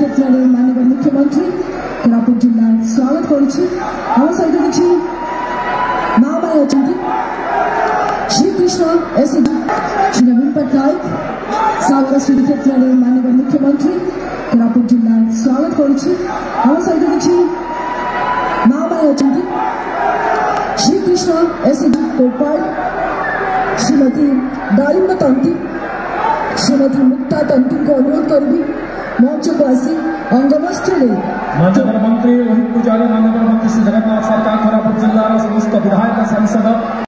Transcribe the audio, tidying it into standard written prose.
क्षेत्रले माननीय मुख्यमंत्री कोरापुट जिल्ला स्वागत गर्छु। आम सहित मामाय अतिथि श्री कृष्ण एसडी श्री नवीन पटनायक सागर श्री क्षेत्रले माननीय मुख्यमंत्री कोरापुट जिल्ला स्वागत गर्छु। आम सहित मामाय अतिथि श्री कृष्ण एसडी कोपाल श्रीमती दारिम्ब तंती श्रीमती मुक्ता तंती को अनुरोध करी मंच को आसी अंगवस्त्र मंत्री रोहित पूजारी माननीय मंत्री श्री जगन्नाथ सरकार कोरापुट जिल्ला समस्त विधायक सांसद